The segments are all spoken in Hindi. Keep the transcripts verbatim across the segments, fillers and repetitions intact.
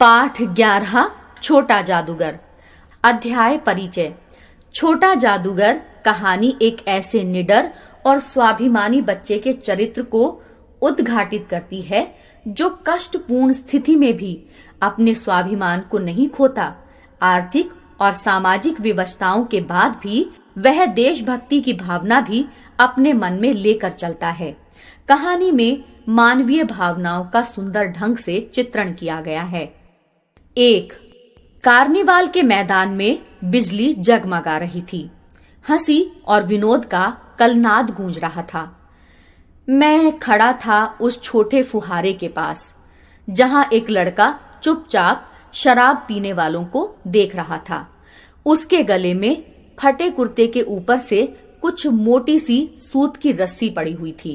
पाठ ग्यारह छोटा जादूगर। अध्याय परिचय। छोटा जादूगर कहानी एक ऐसे निडर और स्वाभिमानी बच्चे के चरित्र को उद्घाटित करती है जो कष्टपूर्ण स्थिति में भी अपने स्वाभिमान को नहीं खोता। आर्थिक और सामाजिक विवशताओं के बाद भी वह देशभक्ति की भावना भी अपने मन में लेकर चलता है। कहानी में मानवीय भावनाओं का सुंदर ढंग से चित्रण किया गया है। एक, कार्निवाल के मैदान में बिजली जगमगा रही थी। हंसी और विनोद का कलनाद गूंज रहा था। मैं खड़ा था उस छोटे फुहारे के पास, जहां एक लड़का चुपचाप शराब पीने वालों को देख रहा था। उसके गले में फटे कुर्ते के ऊपर से कुछ मोटी सी सूत की रस्सी पड़ी हुई थी।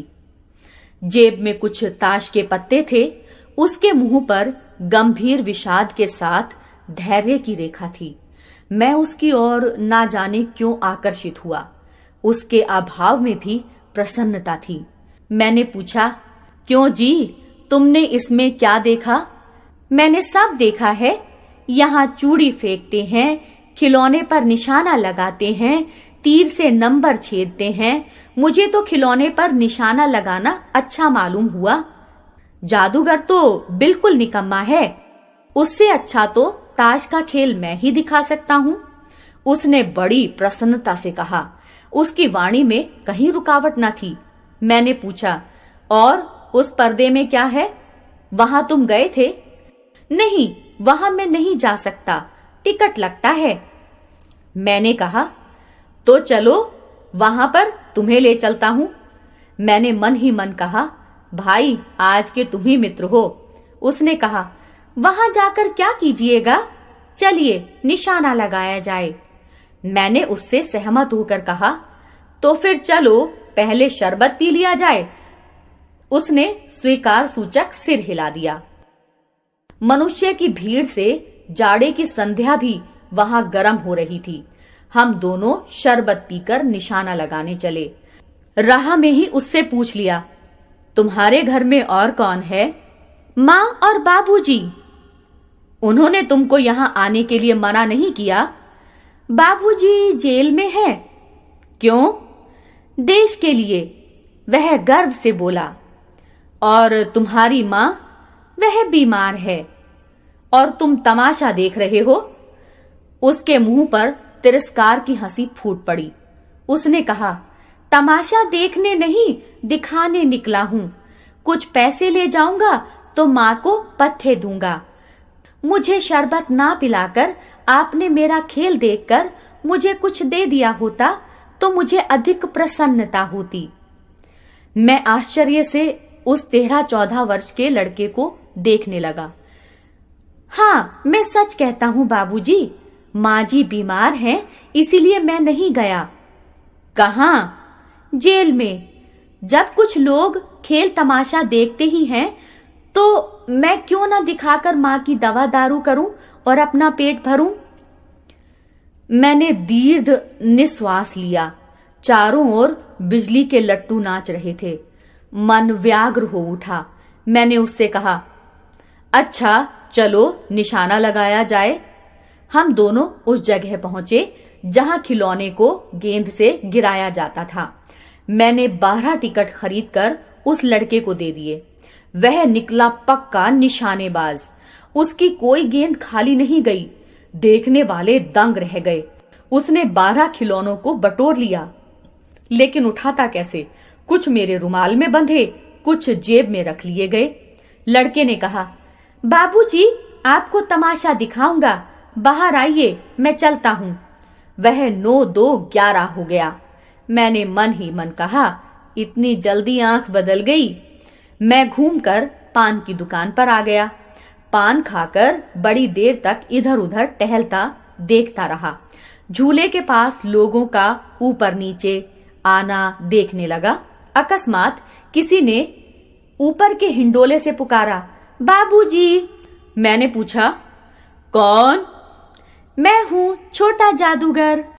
जेब में कुछ ताश के पत्ते थे। उसके मुंह पर गंभीर विषाद के साथ धैर्य की रेखा थी। मैं उसकी ओर ना जाने क्यों आकर्षित हुआ। उसके अभाव में भी प्रसन्नता थी। मैंने पूछा, क्यों जी, तुमने इसमें क्या देखा? मैंने सब देखा है। यहाँ चूड़ी फेंकते हैं, खिलौने पर निशाना लगाते हैं, तीर से नंबर छेदते हैं। मुझे तो खिलौने पर निशाना लगाना अच्छा मालूम हुआ। जादूगर तो बिल्कुल निकम्मा है। उससे अच्छा तो ताश का खेल मैं ही दिखा सकता हूँ। उसने बड़ी प्रसन्नता से कहा। उसकी वाणी में कहीं रुकावट न थी। मैंने पूछा, और उस पर्दे में क्या है? वहां तुम गए थे? नहीं, वहां मैं नहीं जा सकता, टिकट लगता है। मैंने कहा, तो चलो, वहां पर तुम्हें ले चलता हूं। मैंने मन ही मन कहा, भाई, आज के तुम ही मित्र हो। उसने कहा, वहां जाकर क्या कीजिएगा? चलिए निशाना लगाया जाए। मैंने उससे सहमत होकर कहा, तो फिर चलो पहले शरबत पी लिया जाए। उसने स्वीकार सूचक सिर हिला दिया। मनुष्य की भीड़ से जाड़े की संध्या भी वहां गर्म हो रही थी। हम दोनों शरबत पीकर निशाना लगाने चले। राह में ही उससे पूछ लिया, तुम्हारे घर में और कौन है? माँ और बाबूजी। उन्होंने तुमको यहाँ आने के लिए मना नहीं किया? बाबूजी जेल में हैं। क्यों? देश के लिए, वह गर्व से बोला। और तुम्हारी माँ? वह बीमार है। और तुम तमाशा देख रहे हो? उसके मुंह पर तिरस्कार की हंसी फूट पड़ी। उसने कहा, तमाशा देखने नहीं, दिखाने निकला हूं। कुछ पैसे ले जाऊंगा तो माँ को पत्थे दूंगा। मुझे शरबत ना पिलाकर आपने मेरा खेल देखकर मुझे कुछ दे दिया होता तो मुझे अधिक प्रसन्नता होती। मैं आश्चर्य से उस तेरह चौदह वर्ष के लड़के को देखने लगा। हाँ, मैं सच कहता हूँ बाबूजी, माँ जी बीमार हैं, इसीलिए मैं नहीं गया। कहाँ? जेल में। जब कुछ लोग खेल तमाशा देखते ही हैं, तो मैं क्यों ना दिखाकर माँ की दवा दारू करूं और अपना पेट भरूं? मैंने दीर्घ निश्वास लिया। चारों ओर बिजली के लट्टू नाच रहे थे। मन व्याग्र हो उठा। मैंने उससे कहा, अच्छा चलो निशाना लगाया जाए। हम दोनों उस जगह पहुंचे जहां खिलौने को गेंद से गिराया जाता था। मैंने बारह टिकट खरीदकर उस लड़के को दे दिए। वह निकला पक्का निशानेबाज। उसकी कोई गेंद खाली नहीं गई। देखने वाले दंग रह गए। उसने बारह खिलौनों को बटोर लिया, लेकिन उठाता कैसे? कुछ मेरे रुमाल में बंधे, कुछ जेब में रख लिए गए। लड़के ने कहा, बाबूजी, आपको तमाशा दिखाऊंगा, बाहर आइए, मैं चलता हूं। वह नौ दो ग्यारह हो गया। मैंने मन ही मन कहा, इतनी जल्दी आंख बदल गई। मैं घूमकर पान की दुकान पर आ गया। पान खाकर बड़ी देर तक इधर उधर टहलता देखता रहा। झूले के पास लोगों का ऊपर नीचे आना देखने लगा। अकस्मात किसी ने ऊपर के हिंडोले से पुकारा, बाबूजी। मैंने पूछा, कौन? मैं हूँ छोटा जादूगर।